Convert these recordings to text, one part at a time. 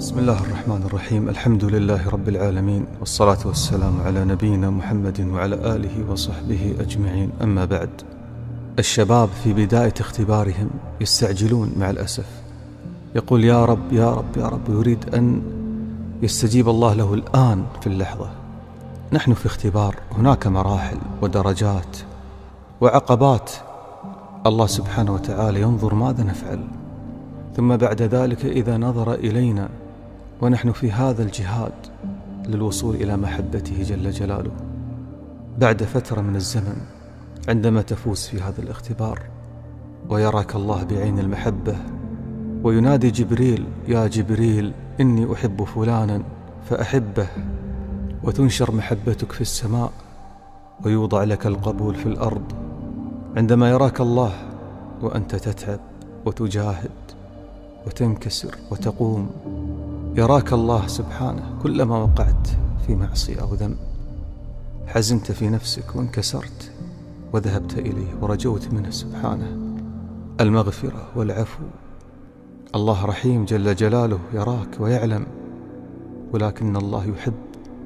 بسم الله الرحمن الرحيم. الحمد لله رب العالمين، والصلاة والسلام على نبينا محمد وعلى آله وصحبه أجمعين. أما بعد، الشباب في بداية اختبارهم يستعجلون مع الأسف، يقول يا رب يا رب يا رب، يريد أن يستجيب الله له الآن في اللحظة. نحن في اختبار، هناك مراحل ودرجات وعقبات، الله سبحانه وتعالى ينظر ماذا نفعل، ثم بعد ذلك إذا نظر إلينا ونحن في هذا الجهاد للوصول إلى محبته جل جلاله، بعد فترة من الزمن عندما تفوز في هذا الاختبار ويراك الله بعين المحبة وينادي جبريل يا جبريل إني أحب فلانا فأحبه، وتنشر محبتك في السماء ويوضع لك القبول في الأرض، عندما يراك الله وأنت تتعب وتجاهد وتنكسر وتقوم، يراك الله سبحانه كلما وقعت في معصية أو ذنب حزنت في نفسك وانكسرت وذهبت إليه ورجوت منه سبحانه المغفرة والعفو. الله رحيم جل جلاله، يراك ويعلم، ولكن الله يحب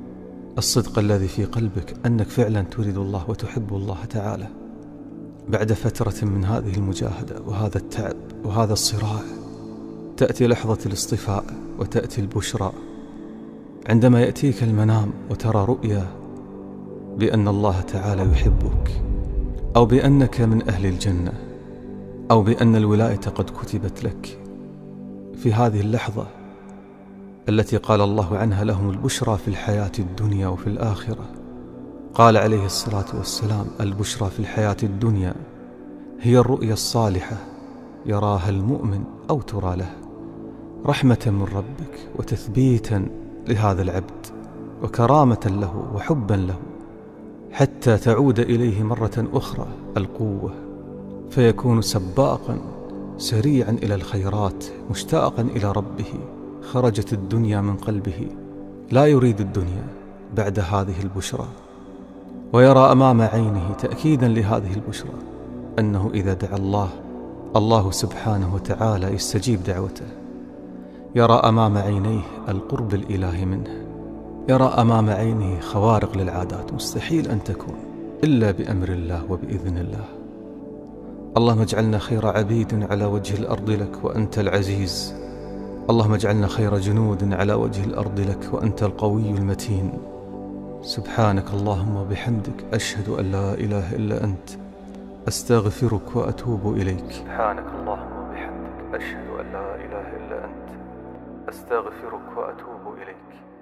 الصدق الذي في قلبك، أنك فعلا تريد الله وتحب الله تعالى. بعد فترة من هذه المجاهدة وهذا التعب وهذا الصراع تأتي لحظة الاصطفاء وتأتي البشرى، عندما يأتيك المنام وترى رؤيا بأن الله تعالى يحبك، أو بأنك من أهل الجنة، أو بأن الولاية قد كتبت لك. في هذه اللحظة التي قال الله عنها لهم البشرى في الحياة الدنيا وفي الآخرة، قال عليه الصلاة والسلام البشرى في الحياة الدنيا هي الرؤيا الصالحة يراها المؤمن أو ترى له، رحمة من ربك وتثبيتا لهذا العبد وكرامة له وحبا له، حتى تعود إليه مرة أخرى القوة، فيكون سباقا سريعا إلى الخيرات مشتاقا إلى ربه. خرجت الدنيا من قلبه، لا يريد الدنيا بعد هذه البشرى، ويرى أمام عينه تأكيدا لهذه البشرى أنه إذا دعا الله سبحانه وتعالى يستجيب دعوته. يرى أمام عينيه القرب الإلهي منه، يرى أمام عينه خوارق للعادات مستحيل أن تكون إلا بأمر الله وبإذن الله. اللهم اجعلنا خير عبيد على وجه الأرض لك وأنت العزيز، اللهم اجعلنا خير جنود على وجه الأرض لك وأنت القوي المتين. سبحانك اللهم وبحمدك، أشهد أن لا إله إلا أنت، أستغفرك وأتوب إليك. سبحانك اللهم وبحمدك، أشهد أن لا إله إلا أنت، أستغفرك وأتوب إليك.